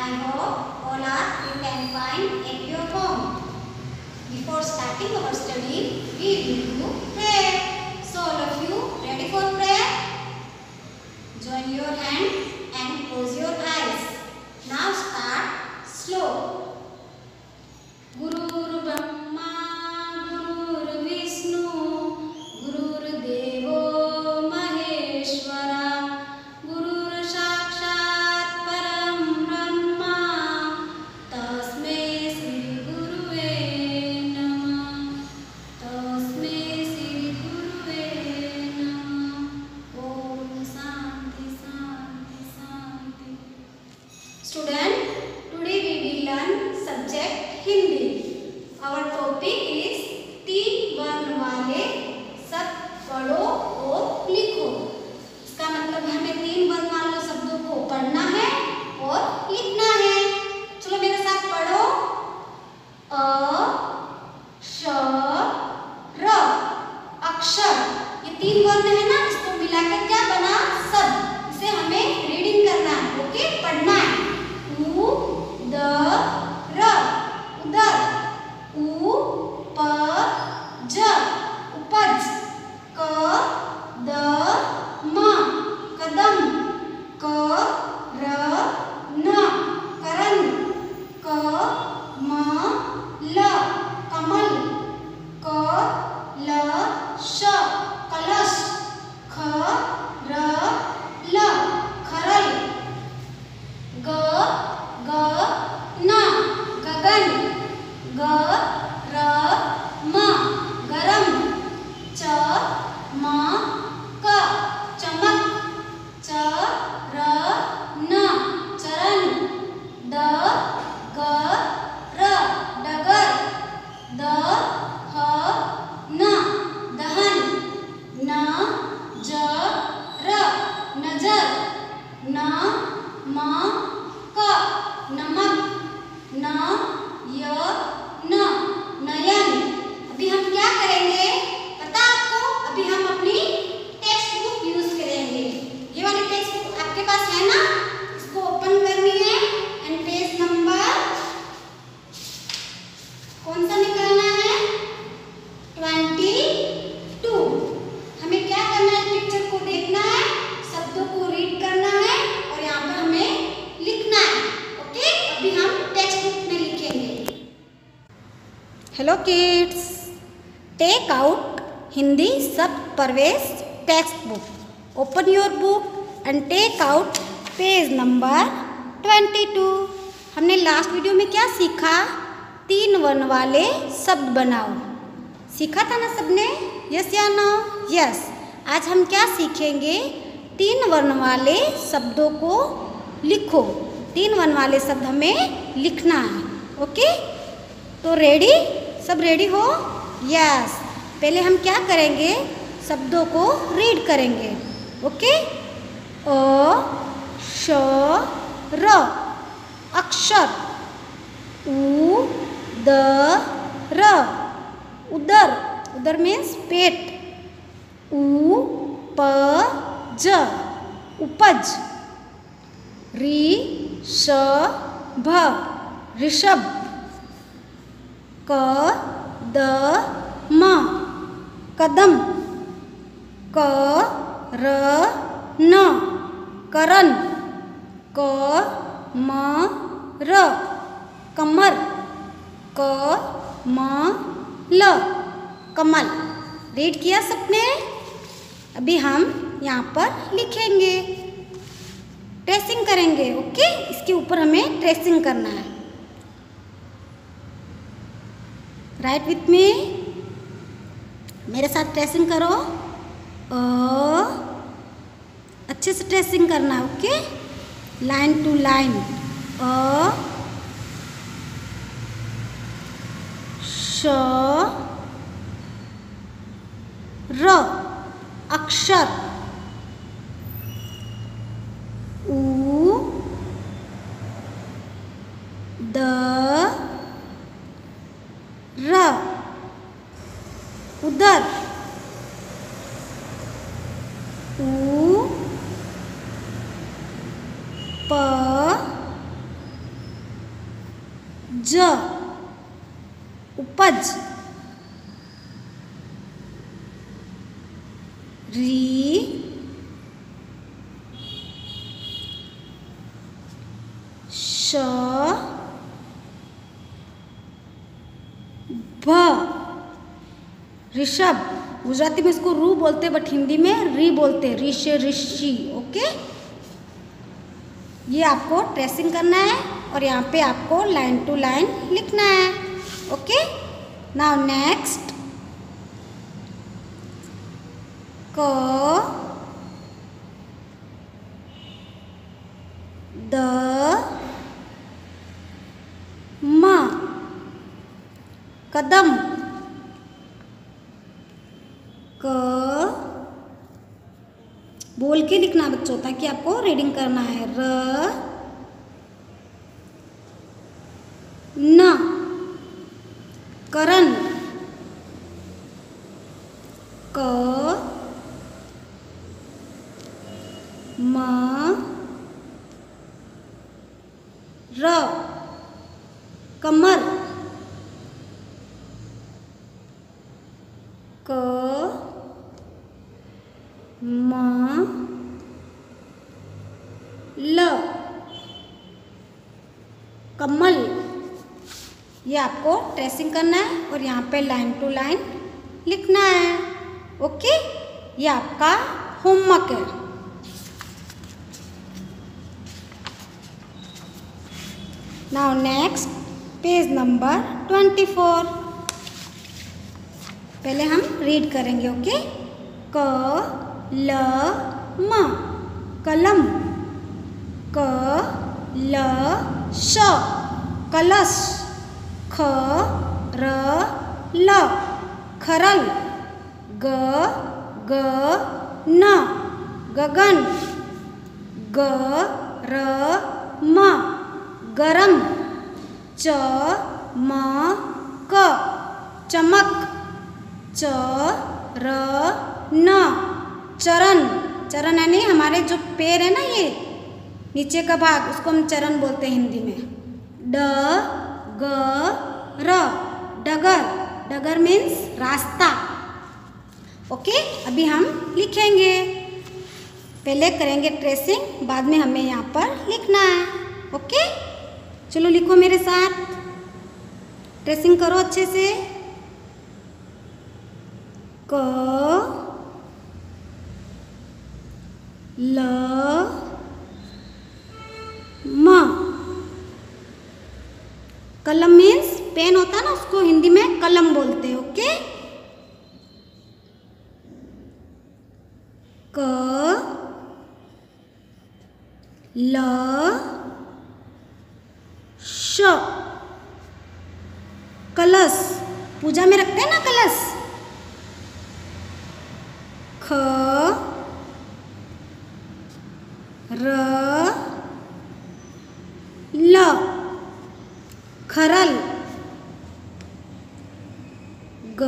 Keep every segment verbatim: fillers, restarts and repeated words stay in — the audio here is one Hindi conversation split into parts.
I hope all are fit and fine at your home. Before starting our study, we will do prayer. So all of you ready for prayer? Join your hands and close your eyes. Now start slow. Guru Brahma, Guru Vishnu, Guru Devo Maheshwara, Guru Sakshat Param Brahma, Tasmai Shri Guruve Namah, Tasmai Shri Guruve Namah. Om Shanti Shanti Shanti. Student, today we will learn subject Hindi. Our topic is तीन वर्ण वाले शब्द पढ़ो और लिखो. इसका मतलब हमें तीन वर्ण वाले शब्दों को पढ़ना है और लिखना है. चलो मेरे साथ पढ़ो. अ, श, र. अक्षर. ये तीन वर्ण है ना, इसको मिलाकर क्या बना? शब्द. इसे हमें रीडिंग करना है. ओके, पढ़ना है. उ, द, र. उदर. उ, प, ज. उपज. क, द, म. कदम. क, र, न. करन. क, म, ल. कमल. क, ल, श. कलश. ख, र, ल. खरल. ग, ग, न. गगन. ग, र, म. गरम. च, म, क. चमक. च, र, न. चरण. द, ग, र. डगर. द, ह, न. दहन. न, ज, र. नजर. न, म, क. नमक. न, य, न. नयन. अभी हम क्या करेंगे पता आपको? अभी हम अपनी टेक्स्ट बुक यूज करेंगे. ये वाली टेक्स्ट बुक आपके पास है ना? इसको ओपन करनी है एंड पेज नंबर कौन सा निकालना है? Twenty two. हमें क्या करना है? पिक्चर को देखना है, शब्दों को रीड करना है और यहाँ पर हमें लिखना है. ओके, अभी हम टेक्स्ट बुक में लिखेंगे. Hello kids, take out Hindi शब्द प्रवेश text book. Open your book and take out page number twenty two. हमने लास्ट वीडियो में क्या सीखा? तीन वर्ण वाले शब्द बनाओ. सीखा था ना सबने? यस या नो? यस. आज हम क्या सीखेंगे? तीन वर्ण वाले शब्दों को लिखो. तीन वर्ण वाले शब्द हमें लिखना है. ओके, तो रेडी? सब रेडी हो? यस. पहले हम क्या करेंगे? शब्दों को रीड करेंगे. ओके. अ, श, र. अक्षर. उ, द, र. उदर. उदर मीन्स पेट. उ, प, ज. उपज. रि, ष, भ. ऋषभ. क, द, म. कदम. क, र, न. करन. क, म, र. कमर. क, म, ल. कमल. रीड किया सबने? अभी हम यहाँ पर लिखेंगे, ट्रेसिंग करेंगे. ओके, इसके ऊपर हमें ट्रेसिंग करना है. Write with me. मेरे साथ ट्रेसिंग करो. अ, अच्छे से ट्रेसिंग करना है. Okay, line to line. अ, श, र. अक्षर. उ, द, र. उदर. उ, प, ज उपज, री श भ, ऋषभ। गुजराती में इसको रू बोलते बट हिंदी में री बोलते, ऋष ऋषि। ओके, ये आपको ट्रेसिंग करना है और यहाँ पे आपको लाइन टू लाइन लिखना है। ओके, नाउ नेक्स्ट क द म, कदम। क बोल के लिखना बच्चों, ताकि आपको रीडिंग करना है। र न, करण। क म र, कमर। क म ल, कमल। ये आपको ट्रेसिंग करना है और यहाँ पे लाइन टू लाइन लिखना है। ओके, ये आपका होमवर्क है। Now next page number twenty four. पहले हम रीड करेंगे। ओके, क ल म, कलम। क ल श, कलश। ख र ल, खरल। ग ग न, गगन। ग र म, गरम। च म क, चमक। च र न, चरण। चरण यानी हमारे जो पैर है ना, ये नीचे का भाग, उसको हम चरण बोलते हैं हिंदी में। ड ग र, डगर। डगर मीन्स रास्ता। ओके, अभी हम लिखेंगे। पहले करेंगे ट्रेसिंग, बाद में हमें यहाँ पर लिखना है। ओके, चलो लिखो मेरे साथ, ट्रेसिंग करो अच्छे से। क ल म, कलम मीन्स पेन होता है ना, उसको हिंदी में कलम बोलते हैं। ओके, क ल श, कलश। पूजा में रखते हैं ना कलश। ख र ल, खरल। ग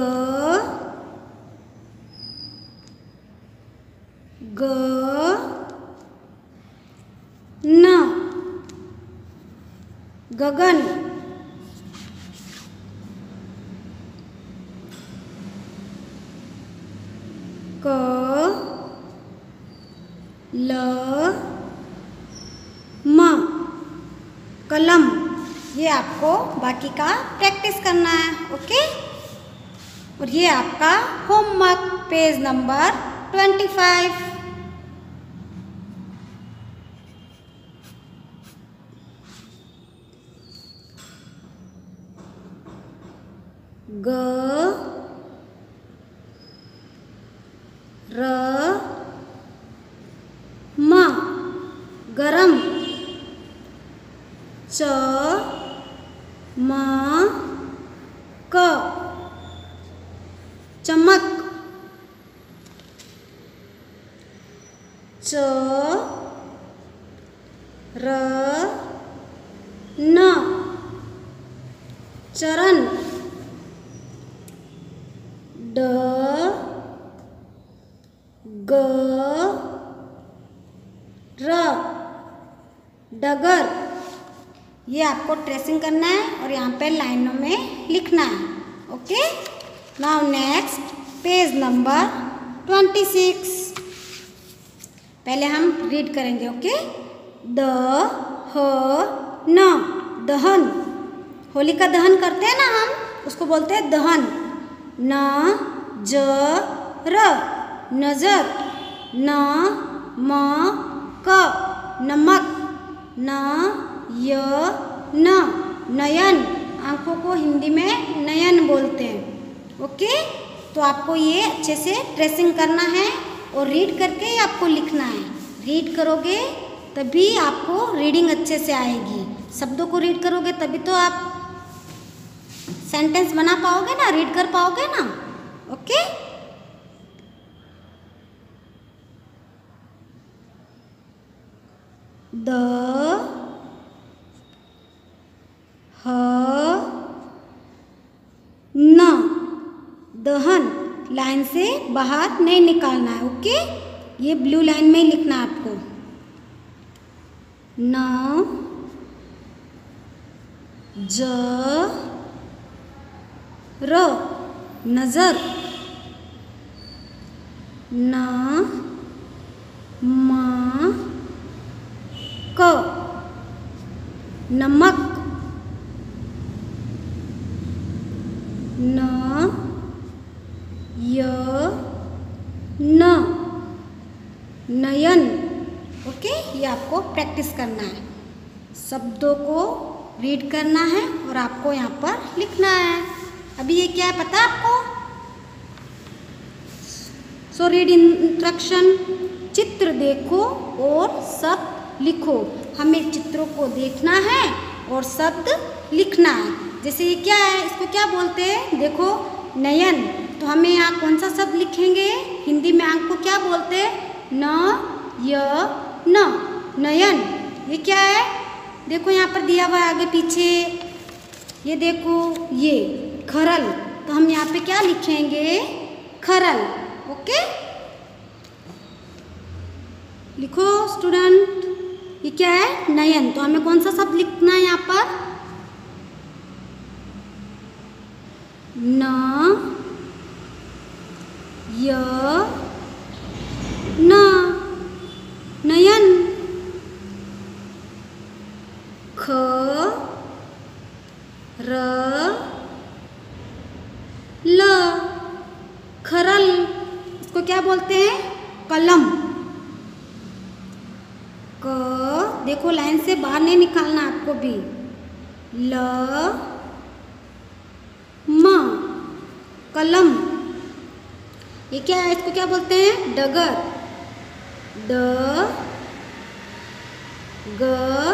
ग न, गगन। क ल म, कलम। ये आपको बाकी का प्रैक्टिस करना है। ओके, और ये आपका homework page number twenty five. ग र म, गरम। च म क, चमक। च र न, चरण। ड ग र, डगर। ये आपको ट्रेसिंग करना है और यहाँ पे लाइनों में लिखना है। Okay, now next page number twenty six. पहले हम रीड करेंगे। ओके, द ह न दहन, होलिका दहन करते हैं ना हम, उसको बोलते हैं दहन। न ज र नजर, न म क नमक, न य न नयन, आंखों को हिंदी में नयन बोलते हैं। ओके, तो आपको ये अच्छे से ट्रेसिंग करना है और रीड करके आपको लिखना है। रीड करोगे तभी आपको रीडिंग अच्छे से आएगी। शब्दों को रीड करोगे तभी तो आप सेंटेंस बना पाओगे ना, रीड कर पाओगे ना। ओके, द ह न दहन, लाइन से बाहर नहीं निकालना है। ओके, ये ब्लू लाइन में ही लिखना है आपको। न ज र नजर, न म क नमक, न य न नयन। ओके, ये आपको प्रैक्टिस करना है। शब्दों को रीड करना है और आपको यहाँ पर लिखना है। अभी ये क्या है पता है आपको? So read instruction. चित्र देखो और शब्द लिखो। हमें चित्रों को देखना है और शब्द लिखना है। जैसे ये क्या है, इसको क्या बोलते हैं? देखो, नयन। तो हमें यहाँ कौन सा शब्द लिखेंगे? हिंदी में आंख को क्या बोलते हैं? न य न, नयन। ये क्या है? देखो यहाँ पर दिया हुआ है आगे पीछे। ये देखो, ये खरल। तो हम यहाँ पे क्या लिखेंगे? खरल। ओके, लिखो स्टूडेंट। ये क्या है? नयन। तो हमें कौन सा शब्द लिखना है यहाँ पर? न य न, नयन। ख र ल, खरल। इसको क्या बोलते हैं? कलम। क, देखो लाइन से बाहर नहीं निकालना आपको भी। ल म, कलम। ये क्या है? इसको क्या बोलते हैं? डगर। ड ग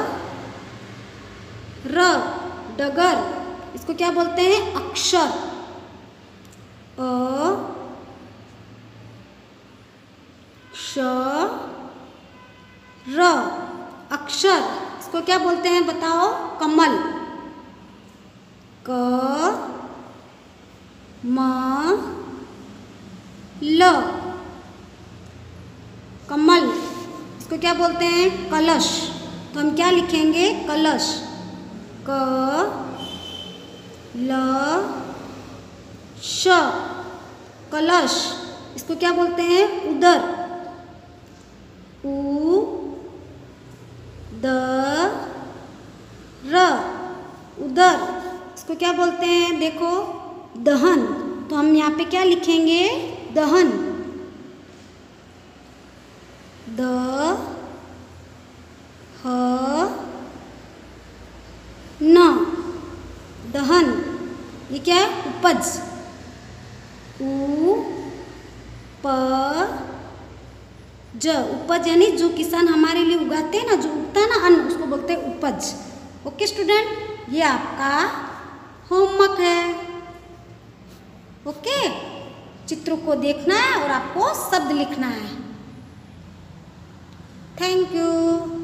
र, डगर। इसको क्या बोलते हैं? अक्षर। अ श र, अक्षर। इसको क्या बोलते हैं बताओ? कमल। क म ल, कमल। इसको क्या बोलते हैं? कलश। तो हम क्या लिखेंगे? कलश। क ल श, कलश। इसको क्या बोलते हैं? उदर। उ द र, उदर। इसको क्या बोलते हैं? देखो, दहन। तो हम यहाँ पे क्या लिखेंगे? दहन। द ह न, दहन। ये क्या है? उपज। उ प ज, उपज यानी जो किसान हमारे लिए उगाते हैं ना, जो उगता है ना अन्न, उसको बोलते हैं उपज। ओके स्टूडेंट, ये आपका होमवर्क है। ओके, चित्रों को देखना है और आपको शब्द लिखना है। Thank you.